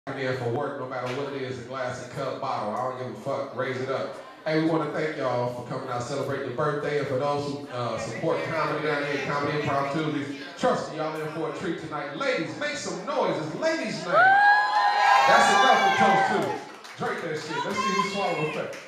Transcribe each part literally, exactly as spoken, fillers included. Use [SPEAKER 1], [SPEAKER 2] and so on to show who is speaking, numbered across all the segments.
[SPEAKER 1] There for work, no matter what it is, a glass, a cup, bottle, I don't give a fuck, raise it up. Hey, we want to thank y'all for coming out celebrating your birthday, and for those who uh, support comedy down here, Comedy Improv Tuesdays, trust me, y'all in for a treat tonight. Ladies, make some noise, it's ladies' night. That's enough for toast too. Drink that shit, let's see who swallow the fact.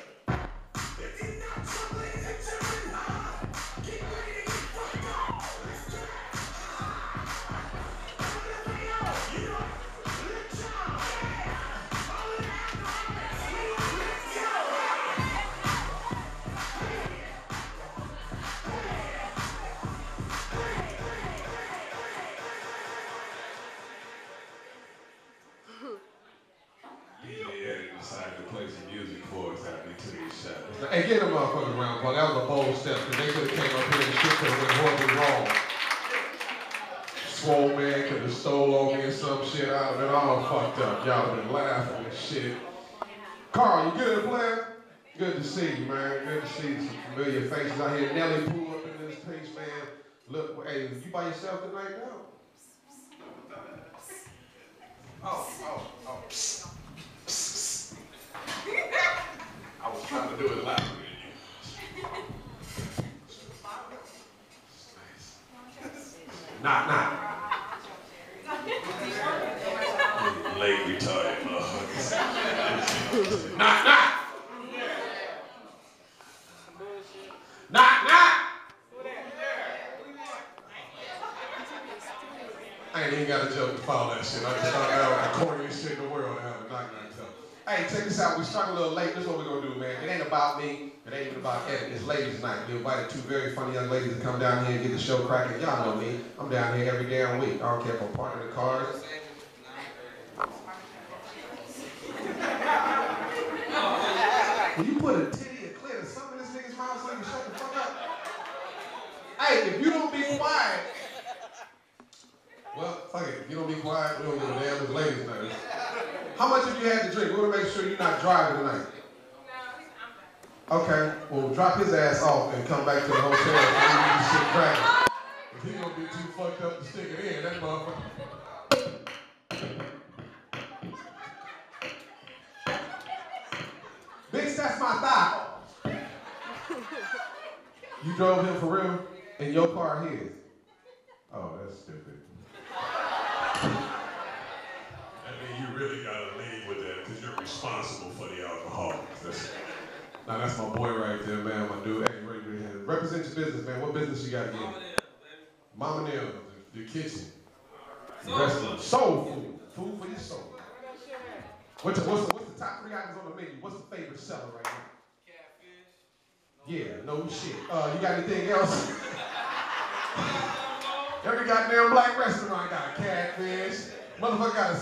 [SPEAKER 1] Hey, get them motherfuckers around, Paul. That was a bold step, because they could have came up here and shit could have went horribly wrong. Swole man could have stole on me or some shit. I would have been all fucked up. Y'all have been laughing and shit. Carl, you good at playing? Good to see you, man. Good to see some familiar faces out here. Nelly pulled up in this piece, man. Look, hey, you by yourself tonight now? Oh, oh, oh. Psst. Psst. I was trying to do it louder than you. Knock, knock. Late retarded motherfuckers. Knock, knock. Knock, knock. I ain't even got a joke to follow that shit. I just thought that was the corniest shit in the world to have a knock, knock joke. Hey, check this out. We started a little late. This is what we're going to do, man. It ain't about me. It ain't even about Evan. It's ladies' night. We invited two very funny young ladies to come down here and get the show cracking. Y'all know me. I'm down here every damn week. I don't care if I'm parking the cars. When you put a titty, a clit, or something in this nigga's mouth so you can shut the fuck up. Hey, if you don't be quiet, well, fuck it. If you don't be quiet, we don't give a damn. It's ladies' night. How much have you had to drink? We want to make sure you're not driving tonight. Okay, well, drop his ass off and come back to the hotel and leave this shit cracking. If he gonna be too fucked up to stick it in, that motherfucker. Bitch, that's my thigh. You drove him for real? In your car, his? Oh, that's stupid. You really gotta lead with that because you're responsible for the alcohol. That's, now that's my boy right there, man. My dude. Hey, right here. Represent your business, man. What business you got again? Mama Nail, the, the kitchen, the restaurant, soul food, food for your soul. What's the, what's, the, what's the top three items on the menu? What's the favorite seller right now? Catfish. Yeah, no shit. Uh, you got anything else? Every goddamn black restaurant got a catfish. Motherfucker got a.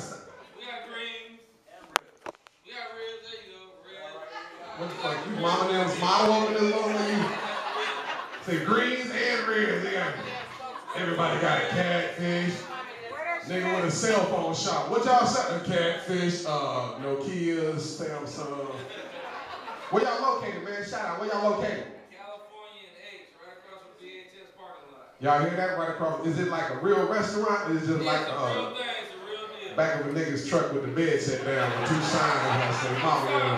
[SPEAKER 1] What the fuck, you Mama Nail's model over this little nigga? Say greens and reds, yeah. Everybody got a catfish. Nigga with a cell phone shop. What y'all selling? Catfish, uh, Nokia, Samsung. Where y'all located, man? Shout out, where y'all located?
[SPEAKER 2] California and H, right across from the B H S parking lot.
[SPEAKER 1] Y'all hear that right across? Is it like a real restaurant? Or is it just
[SPEAKER 2] it's
[SPEAKER 1] like
[SPEAKER 2] a
[SPEAKER 1] uh,
[SPEAKER 2] real thing, it's a real deal.
[SPEAKER 1] Back of a nigga's truck with the bed set down with two signs that say Mama Nail?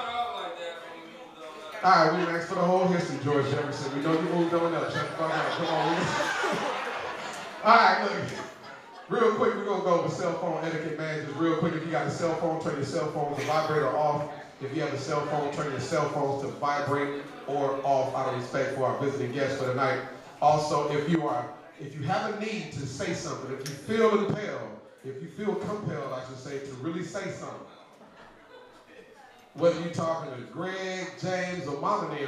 [SPEAKER 1] All right, we asked for the whole history, George Jefferson. We know you moved on up. Shut the fuck up. Come on. All right, look. Real quick, we're going to go over cell phone etiquette, man. Just real quick, if you got a cell phone, turn your cell phone to vibrate or off. If you have a cell phone, turn your cell phones to vibrate or off out of respect for our visiting guests for the night. Also, if you are, if you have a need to say something, if you feel impelled, if you feel compelled, I should say, to really say something, whether you're talking to Greg, James, or Mama Nail,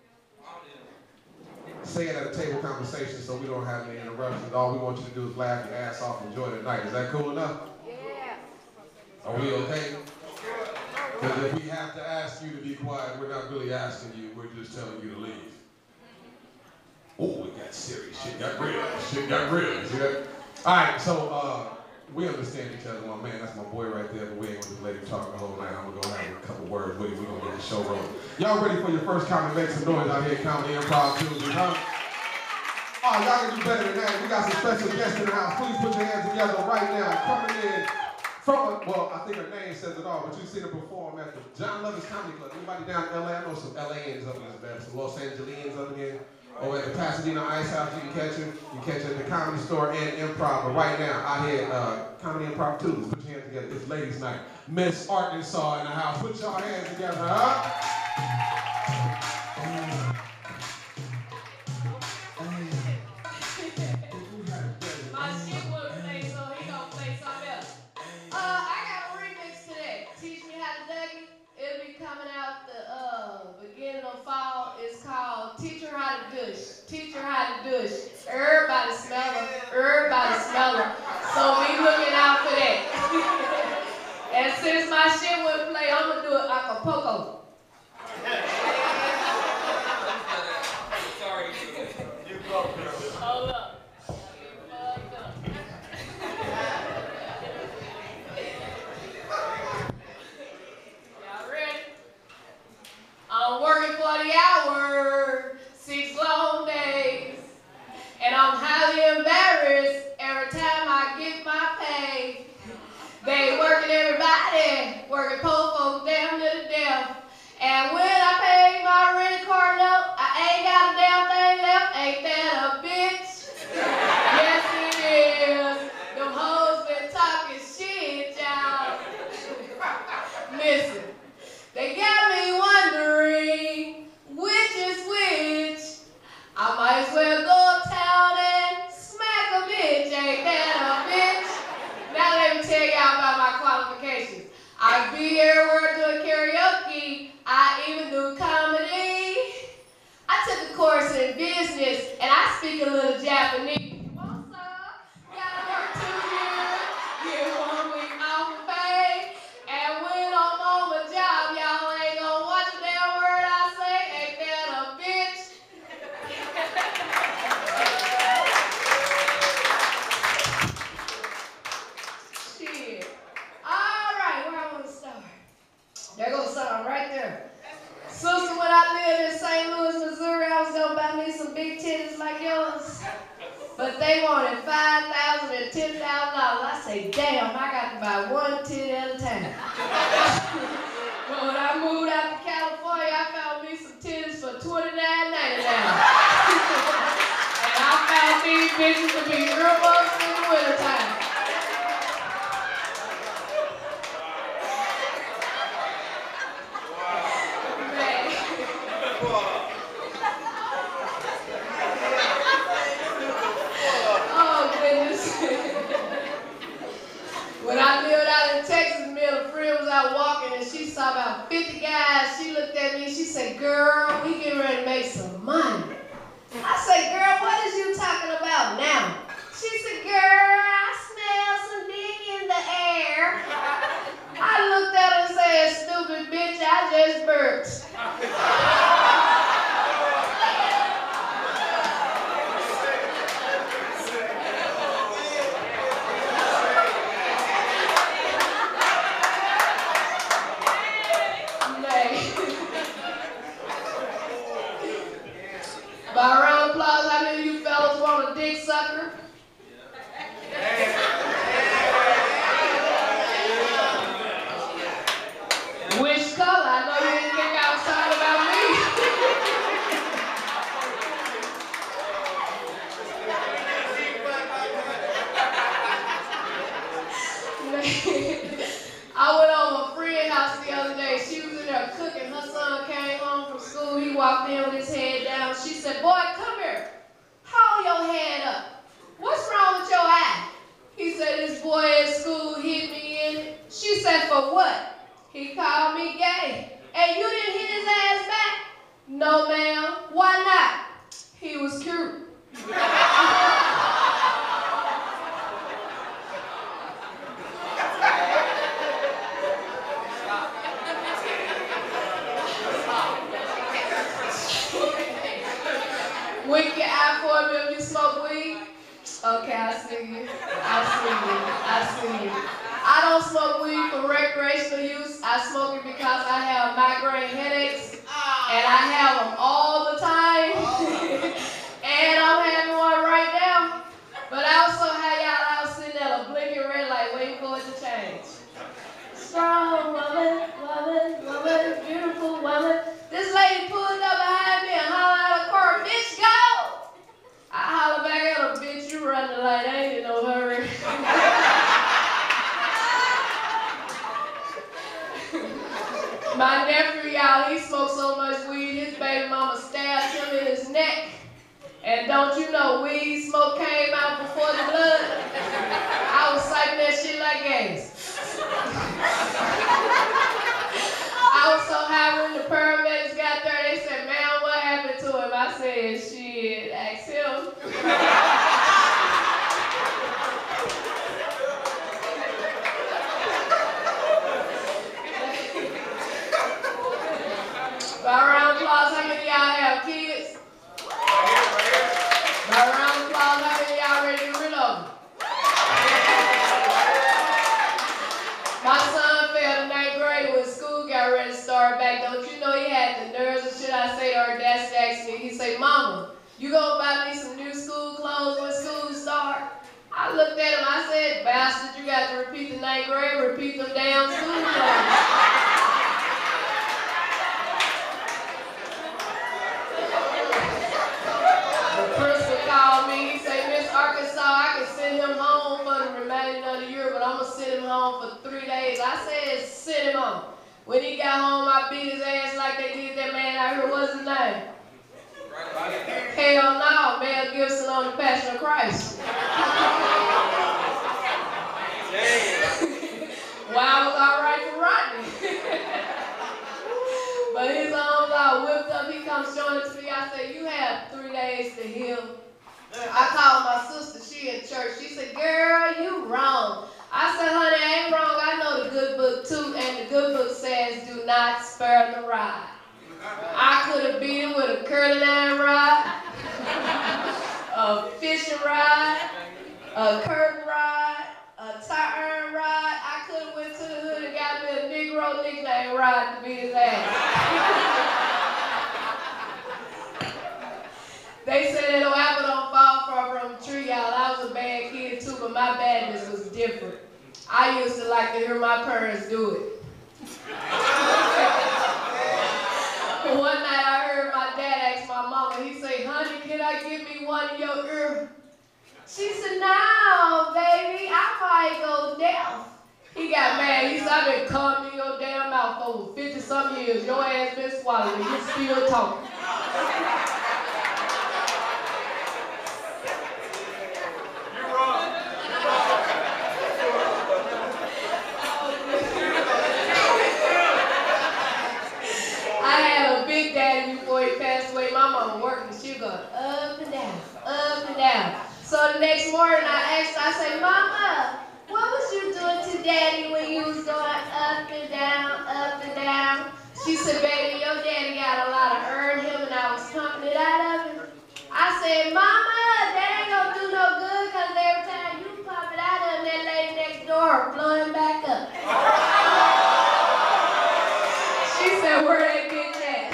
[SPEAKER 1] say it at a table conversation so we don't have any interruptions. All we want you to do is laugh your ass off and enjoy the night. Is that cool enough?
[SPEAKER 3] Yeah.
[SPEAKER 1] Are we okay? Because if we have to ask you to be quiet, we're not really asking you. We're just telling you to leave. Oh, it got serious. Shit got real. Shit got real. See that? All right, so uh, we understand each other. Well, man, that's my boy right there, but we ain't gonna just let him talk the whole night. I'm gonna go have a couple words with him. We're gonna get the show rolling. Y'all ready for your first comedy? Make some noise out here, Comedy Improv Tuesday, huh? Oh, y'all can do better than that. We got some special guests in the house. Please put your hands together right now. Coming in From, a, well, I think her name says it all, but you've seen her perform at the John Lovitz Comedy Club. Anybody down in L A? I know some L A Ans up in this bed, some Los Angeles up in here. Or at the Pasadena Ice House, you can catch her. You can catch her at the Comedy Store and Improv. But right now, I had uh, Comedy Improv two. Put your hands together. It's ladies' night. Miss Arkansas in the house. Put your hands together, huh?
[SPEAKER 3] My shit wouldn't play, so he gonna play something else. Uh, I got a remix today. Teach Me How to Dougie. It'll be coming out the uh, beginning of fall. It's called Teach Her How to Dush. Teach Her How to Dush. Everybody smell her. Everybody smell her. So be looking out for that. And since my shit wouldn't play, I'm gonna do it acapulco.
[SPEAKER 2] Sorry.
[SPEAKER 4] You go, girl.
[SPEAKER 3] Hold up. You fucked up. Y'all ready? I'm working forty hours, six long days, and I'm highly embarrassed every time I get my pay. They working everybody, working poor folks down to the death. And when I pay my rent car note, I ain't got a damn thing left. Ain't that a bitch? Yes, it is. Them hoes been talking shit, y'all. Listen, they got me wondering which is which. I might as well go uptown and smack a bitch. Ain't that a bitch? Now let me tell y'all about my qualifications. I be everywhere doing karaoke. I even do comedy. I took a course in business and I speak a little Japanese. You want some? Gotta work two years, get one week off of pay. And when I'm on my job, y'all ain't gonna watch a damn word I say. Ain't that a bitch? Shit. All right, where I want to start? There goes something right there. Sister, when I lived in Saint Louis, Missouri, I was gonna buy me some big titties like yours. But they wanted five thousand dollars and ten thousand dollars. I say, damn, I got to buy one titty at a time. But when I moved out to California, I found me some titties for twenty-nine ninety-nine. And I found these bitches to be earmuffs in the wintertime. When I lived out in Texas, me and a friend was out walking and she saw about fifty guys. She looked at me and she said, girl, we getting ready to make some money. I said, girl, what is you talking about now? She said, girl, I smell some dick in the air. I looked at her and said, stupid bitch, I just burped. By a round of applause, how many of you fellas want a dick sucker? Which color? I know you didn't think I was talking about me. I went over a friend's house the other day. She was in there cooking. Her son came home from school. He walked in with his head down. She said, boy, come here. Hold your head up. What's wrong with your eye? He said, this boy at school hit me in it. She said, for what? He called me gay. And you didn't hit his ass back? No, ma'am. Why not? He was cute. Wink your eye for me if you smoke weed. Okay, I see you. I see you. I see you. I don't smoke weed for recreational use. I smoke it because I have migraine headaches, and I have them all the time. And I'm having one right now. But I also have y'all out sitting at a blinking red light waiting for it to change. My nephew, y'all, he smoked so much weed, his baby mama stabbed him in his neck. And don't you know, weed smoke came out before the blood? I was siping that shit like gas. I was so happy when the paramedics got there, they said, man, what happened to him? I said, shit, ask him. By round of applause, how many of y'all have kids? By round of applause, how many of y'all ready to get rid of them? My son failed in ninth grade when school got ready to start back. Don't you know he had the nerves, or should I say, our dad asked me, he said, Mama, you gonna buy me some new school clothes when school start? I looked at him, I said, bastard, you got to repeat the ninth grade, repeat them damn school clothes. Called me, he said, Miss Arkansas, I can send him home for the remaining of the year, but I'm going to send him home for three days. I said, send him home. When he got home, I beat his ass like they did that man out here. What's his name? Hell no, Mel Gibson on the Passion of Christ. Well, I was all right for Rodney. But his arms all whipped up. He comes showing it to me. I said, you have three days to heal. I called my sister, she in church. She said, girl, you wrong. I said, honey, I ain't wrong. I know the good book too, and the good book says do not spare the rod. I could have beat him with a curling iron rod, a fishing rod, a curtain rod, a tie iron rod. I could have went to the hood and got me a Negro nickname rod to beat his ass. They said that no apple don't fall far from a tree, y'all. I was a bad kid too, but my badness was different. I used to like to hear my parents do it. One night I heard my dad ask my mama, he said, honey, can I give me one in your ear? She said, no, baby, I might go deaf. He got mad. He said, I've been coming in your damn mouth for over fifty some years. Your ass been swallowed and you still talking. I had a big daddy before he passed away. My mama working, she was going up and down, up and down. So the next morning I asked her, I said, Mama, what was you doing to daddy when you was going up and down, up and down? She said, baby, your daddy got a lot of earned him and I was pumping it out of him. I said, Mama, that ain't gonna do no good because every time you pump it out of him, that lady next door blowing back up. She said, where that bitch at?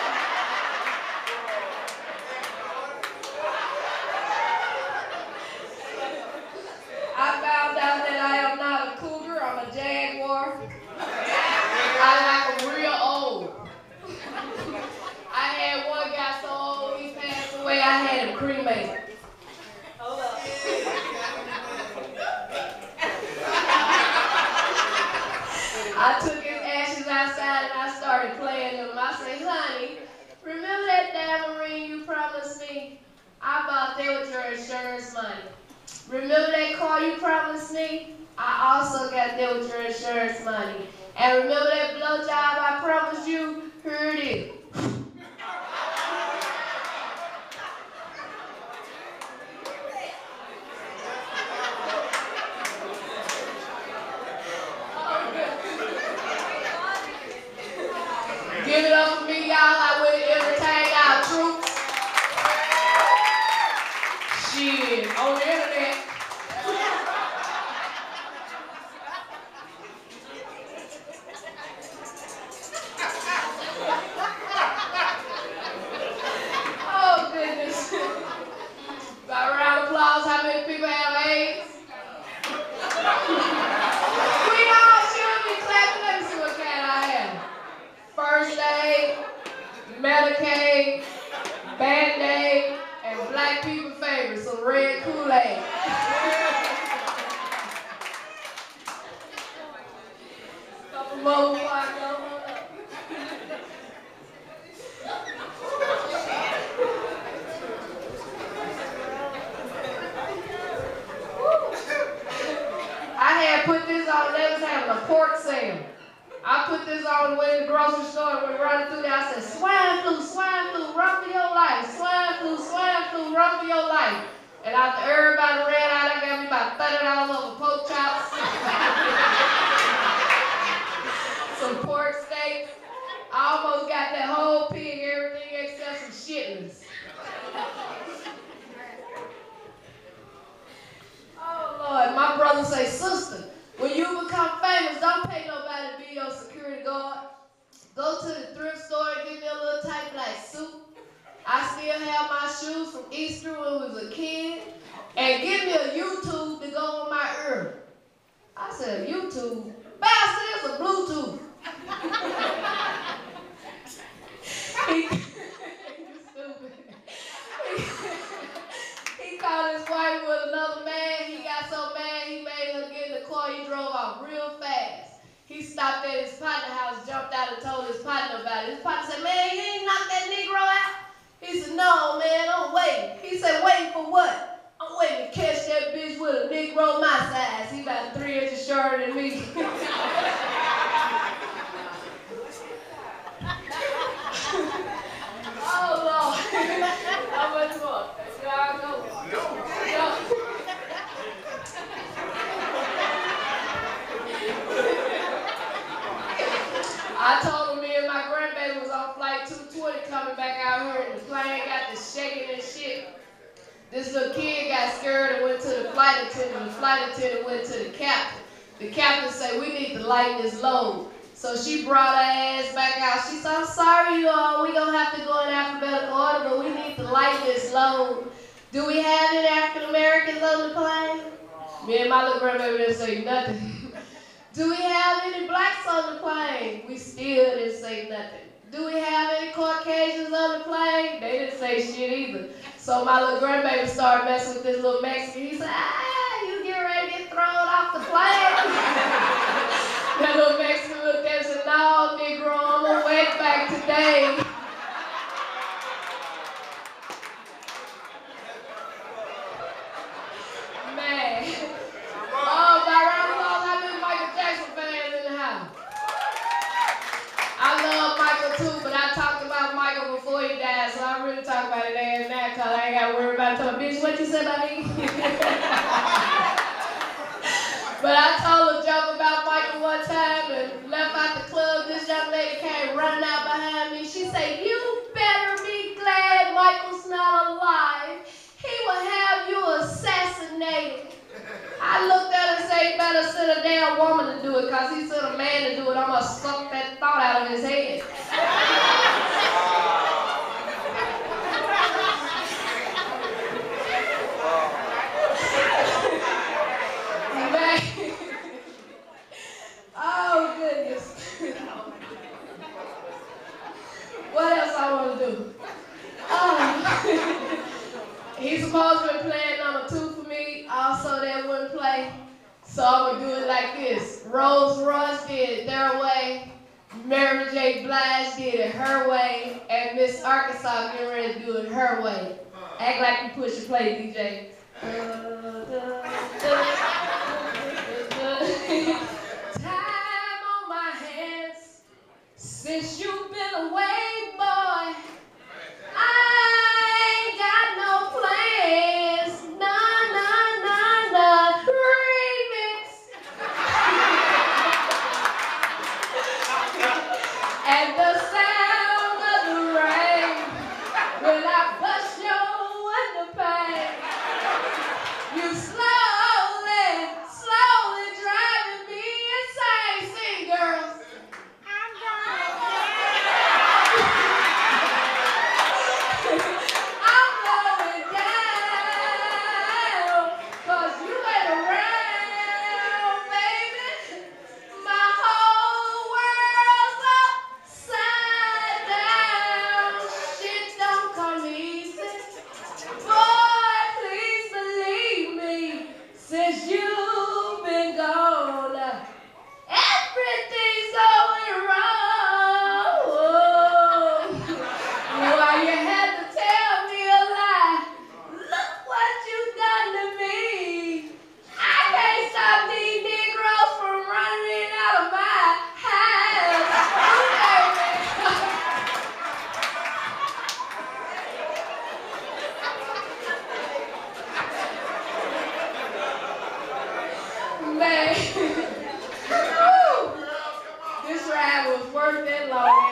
[SPEAKER 3] I found out that I am not a cougar, I'm a jaguar. I like them real old. I had one guy so old, he passed away, I had him cremated. Hold up. I took his ashes outside and I started playing them. I said, honey, remember that diamond ring you promised me? I bought that with your insurance money. Remember that car you promised me? I also got that with your insurance money. And remember that blowjob I promised you? Here it is. Give it up for me, y'all. I went to entertain our troops. Shit, on the internet. Oh, goodness. By a round of applause, how many people have AIDS? We all should be clapping. Let me see what kind I have. First aid, Medicaid, Band-Aid, and black people favorite, some red Kool-Aid. Couple more before I go. damn. I put this on the way to the grocery store and went running through there. I said, swine flu, swine flu, run for your life. Swine flu, swine flu, run for your life. And after everybody ran out, I got me about thirty dollars worth of pork chops, some pork steaks. I almost got that whole pig, everything except some shitless. Oh, Lord. My brother say, sister, when you become famous, don't pay nobody to be your security guard. Go to the thrift store and get me a little tight black suit. I still have my shoes from Easter when I was a kid. And give me a YouTube to go on my ear. I said, YouTube? Bastard, it's a Bluetooth. he, stupid. He, he called his wife with another man. He got so mad he made her get in the car. He drove off real fast. He stopped at his partner house, jumped out and told his partner about it. His partner said, man, you ain't knocked that Negro out? He said, no, man, I'm waiting. He said, waiting for what? I'm waiting to catch that bitch with a Negro my size. He about three inches shorter than me. Oh, Lord. How much more? Should I go? No. I told him me and my grandbaby was on flight two twenty coming back out here, and the plane got to shaking and shit. This little kid got scared and went to the flight attendant. The flight attendant went to the captain. The captain said, we need to lighten this load. So she brought her ass back out. She said, I'm sorry, you all. We're going to have to go in alphabetical order, but we need to lighten this load. Do we have any African Americans on the plane? Me and my little grandbaby didn't say nothing. Do we have any blacks on the plane? We still didn't say nothing. Do we have any Caucasians on the plane? They didn't say shit either. So my little grandbaby started messing with this little Mexican. He said, ah, you get ready to get thrown off the plane? That little Mexican looked at him and said, no, Negro, I'm going to wait back today. Man. Oh, by round of applause, how many Michael Jackson fans in the house? I love Michael too, but I talked about Michael before he died, so I really talk about it ass now because I ain't got to worry about telling bitch what you said about me. But I told a joke about Michael one time and left out the club. This young lady came running out behind me. She said, you better be glad Michael's not alive. He will have you assassinated. I looked at her and said, you better send a damn woman to do it, because he sent a man to do it. I'm going to suck that thought out of his head. Oh, goodness. What else I want to do? Oh. He's supposed to be playing number two for me. Also, that wouldn't play. So I'm going to do it like this. Rose Royce did it their way. Mary J. Blige did it her way. And Miss Arkansas getting ready to do it her way. Act like you push and play, D J. Time on my hands since you've been away, boy. I ain't got no plans. Nah, nah, nah, nah. Remix. And the sound of the rain when I bust your underpants. You slowly, slowly driving me insane. Sing, girls. I'm I'm going down, 'cause you ain't around, baby. My whole world's upside like it was worth that long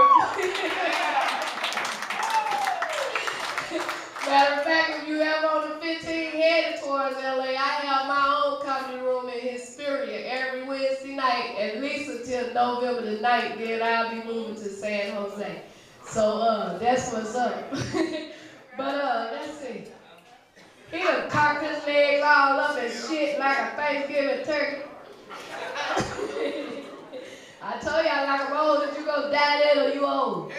[SPEAKER 3] ass trip. Matter of fact, if you ever on the fifteen headed towards L A, I have my own comedy room in Hesperia every Wednesday night, at least until November the ninth, then I'll be moving to San Jose. So uh, that's what's up. But uh, let's see. He done cocked his legs all up and shit like a Thanksgiving turkey. I told y'all like a rose that you gonna die dead or you old.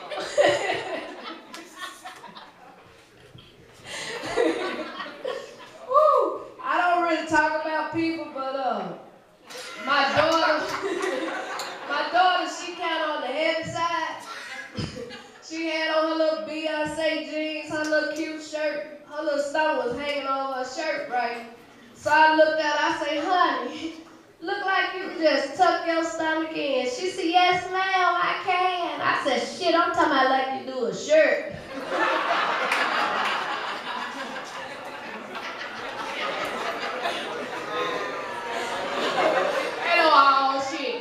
[SPEAKER 3] Woo! I don't really talk about people, but uh, my daughter, my daughter, she kind of on the heavy side. She had on her little Beyonce jeans, her little cute shirt, her little stomach was hanging over her shirt, right? So I looked at her, I say, honey, look like you just tuck your stomach in. She said, yes, ma'am, I can. I said, shit, I'm talking about like you do a shirt. Ain't no all shit.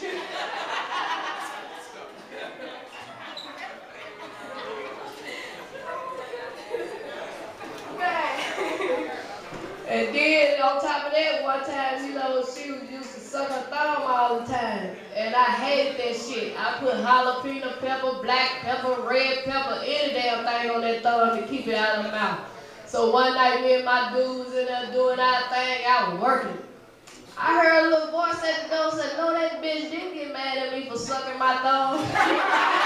[SPEAKER 3] And then on top of that, one time, you know, she was used to suck her thumb all the time. And I hated that shit. I put jalapeno pepper, black pepper, red pepper, any damn thing on that thumb to keep it out of her mouth. So one night, me and my dudes in there doing our thing, I was working. I heard a little voice at the door say, no, that bitch didn't get mad at me for sucking my thumb.